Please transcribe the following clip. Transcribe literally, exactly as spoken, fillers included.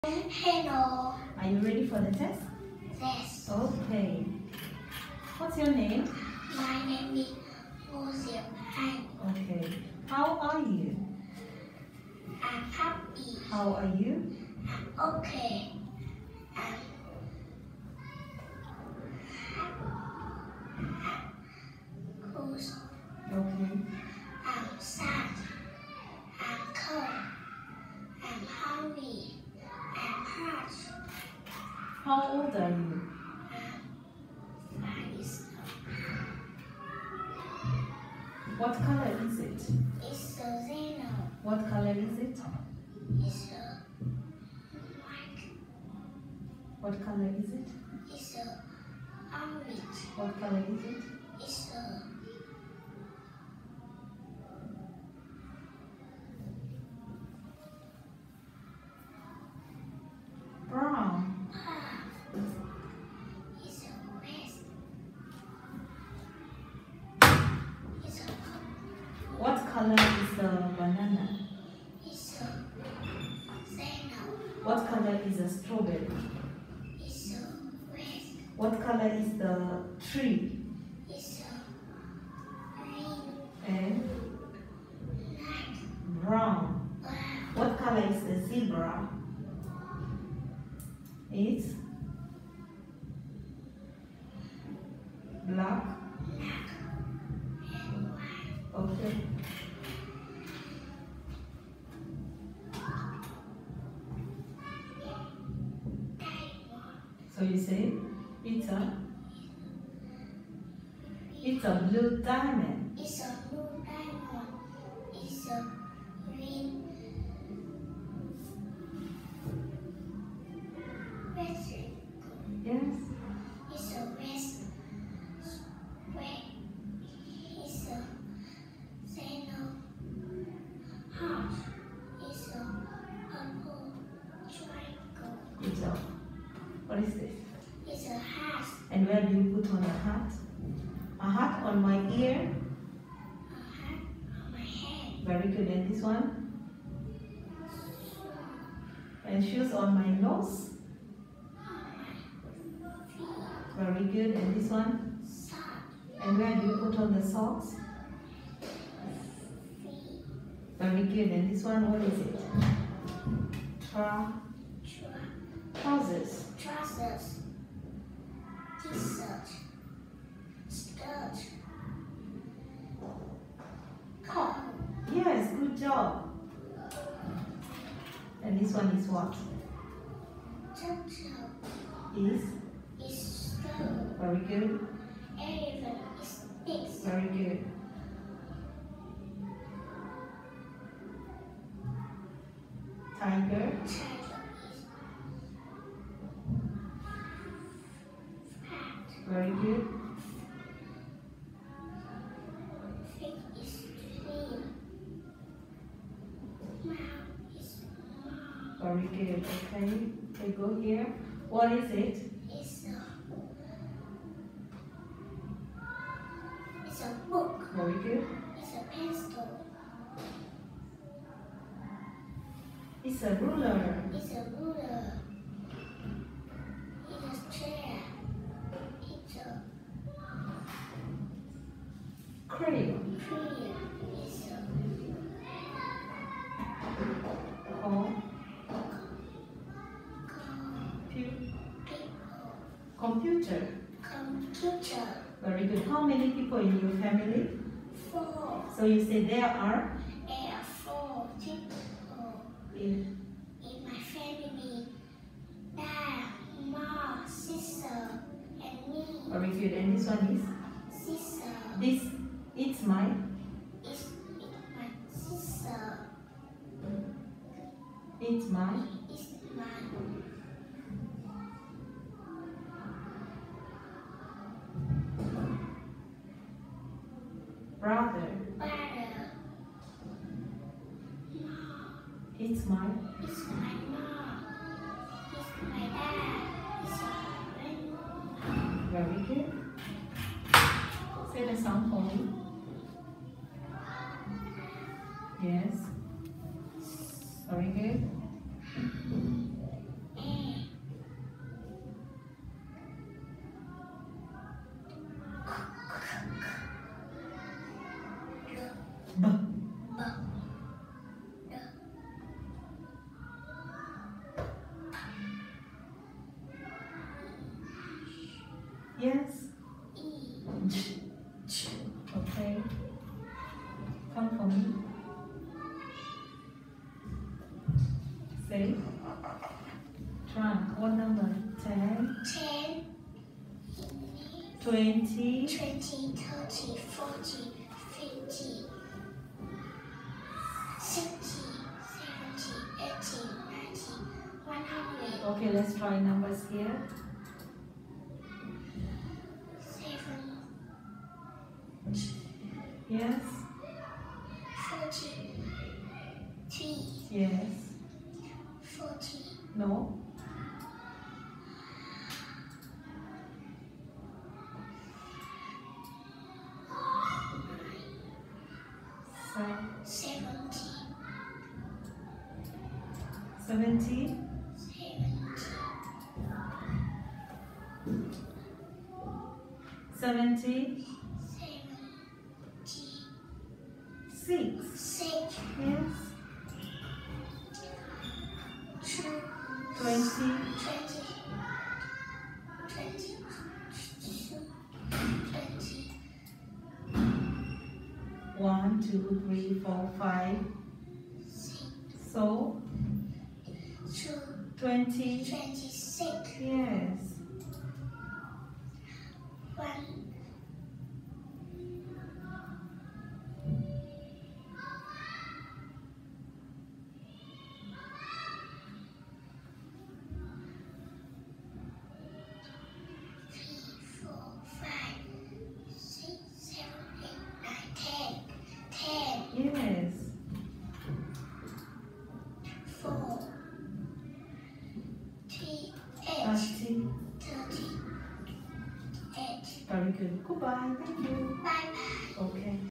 Hello. Are you ready for the test? Yes. Okay. What's your name? My name is Ngô Diệp Anh. Okay. How are you? I'm happy. How are you? I'm okay. I'm cool. Okay. I'm sad. I'm cold. I'm hungry. I'm hurt. How old are you? I'm five years old. What color is it? It's a zero. What color is it? It's a white. What color is it? It's a orange. What color is it? It's a Brown. puff. It's a west. It's a What color is the banana? It's a zero. What color is the strawberry? It's a west. What color is the tree? It's a green. And Light. brown. Brown. What color is the zebra? It's black. Black. And white. Okay. Diamond. So you say it's a it's a blue diamond. It's a blue diamond. It's a green. West. Yes. It's a west. West. It's a zero. Heart. It's a purple triangle. Good job. What is this? It's a hat. And where do you put on a hat? A hat on my ear. A hat on my head. Very good. And this one? And shoes on my nose. On my feet. Very good. And this one? Sock. And where do you put on the socks? Feet. Very good. And this one, what is it? Tra Tra- trousers. trousers. T-shirt. Skirt. Coat. Yes, good job. And this one is what? Turtle. Is Is stone. very good. Elephant is pigs. Very good. Tiger. Tiger is fat. Very good. Fig is thin. Mouth is small. Very good. Okay. Okay, go here. What is it? It's a It's a book. Very good. It's a pencil. It's a ruler. It's a ruler. It's a chair. It's a Crayon. tree. It's a Com- com- pu- people. computer. Computer. Very good. How many people in your family? Four. So you say there are There are four people in in my family. Dad, mom, sister, and me. very good. And this one is Sister. this. It's my It's, it's my sister. it's my It's my brother. brother. Mom. It's my It's my mom. It's my dad. It's my grandma. very good. Say the song for me. Yes. Very good. Yes. E. Okay. Come for me. Say. Try. What number? Ten. Ten. Twenty. Twenty. Thirty. Forty. Fifty. Sixty. Seventy. Eighty. Ninety. One hundred. Okay, let's try numbers here. Seven. Yes. Forty. Three. Yes. Forty. No. Seven. Seventy. Seventy. Seventy. Seventy. Seventy. Six. Six. Yes. Two. Twenty. Twenty. Twenty. Two. Twenty. One, two, three, four, five. Six. So Two. twenty. Twenty-six. Yes. One. Three, four, five, six, seven, eight, nine, ten. Ten. Yes. Four. Three, eight. Thirty. Thirty. Eight. Very good. Goodbye. Thank you. Bye bye. Okay.